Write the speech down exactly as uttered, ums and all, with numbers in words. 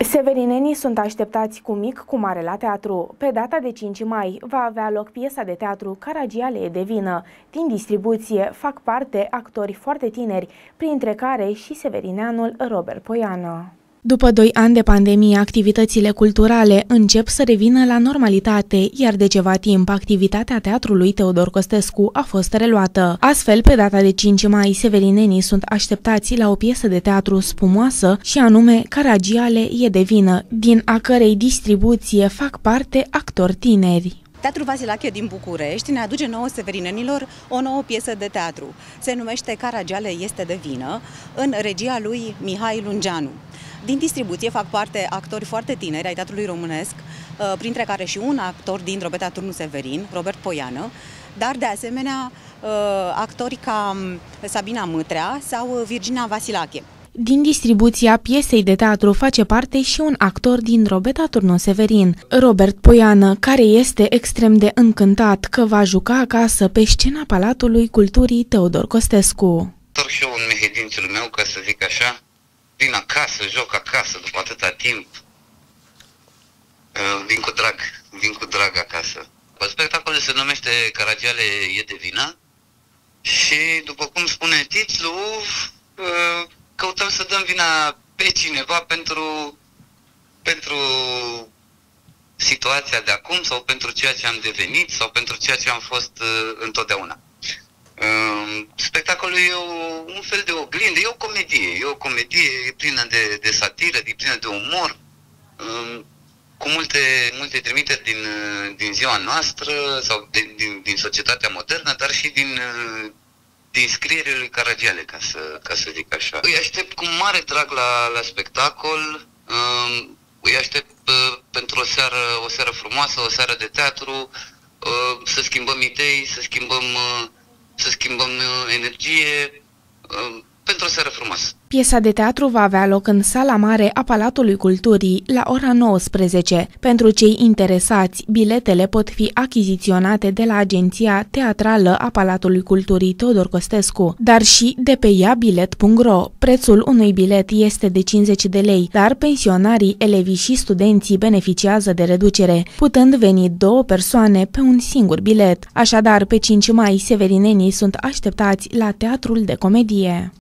Severinenii sunt așteptați cu mic cu mare la teatru. Pe data de cinci mai va avea loc piesa de teatru Caragiale e de vină. Din distribuție fac parte actori foarte tineri, printre care și severineanul Robert Poiană. După doi ani de pandemie, activitățile culturale încep să revină la normalitate, iar de ceva timp activitatea Teatrului Teodor Costescu a fost reluată. Astfel, pe data de cinci mai, severinenii sunt așteptați la o piesă de teatru spumoasă și anume Caragiale e de vină, din a cărei distribuție fac parte actori tineri. Teatrul Vasilache din București ne aduce nouă severinenilor o nouă piesă de teatru. Se numește Caragiale este de vină, în regia lui Mihai Lungeanu. Din distribuție fac parte actori foarte tineri ai teatrului românesc, printre care și un actor din Drobeta Turnu Severin, Robert Poiană, dar de asemenea actori ca Sabina Mâtrea sau Virginia Vasilache. Din distribuția piesei de teatru face parte și un actor din Drobeta Turnu Severin, Robert Poiană, care este extrem de încântat că va juca acasă pe scena Palatului Culturii Teodor Costescu. Întorc și eu în mehedințul meu, ca să zic așa, vin acasă, joc acasă după atâta timp, vin cu drag, vin cu drag acasă. Spectacolul se numește Caragiale e de vină și, după cum spune titlul, căutăm să dăm vina pe cineva pentru, pentru situația de acum sau pentru ceea ce am devenit sau pentru ceea ce am fost întotdeauna. Spectacolul e un fel de oglindă, e o comedie, e o comedie e plină de, de satiră, e plină de umor, cu multe, multe trimiteri din, din ziua noastră sau din, din, din societatea modernă, dar și din, din scrierile lui Caragiale, ca să, ca să zic așa. Îi aștept cu mare drag la, la spectacol, îi aștept pentru o seară, o seară frumoasă, o seară de teatru, să schimbăm idei, să schimbăm să schimbăm energie pentru o seară frumoasă. Piesa de teatru va avea loc în Sala Mare a Palatului Culturii la ora nouăsprezece. Pentru cei interesați, biletele pot fi achiziționate de la Agenția Teatrală a Palatului Culturii Teodor Costescu, dar și de pe iabilet punct ro. Prețul unui bilet este de cincizeci de lei, dar pensionarii, elevii și studenții beneficiază de reducere, putând veni două persoane pe un singur bilet. Așadar, pe cinci mai, severinenii sunt așteptați la Teatrul de Comedie.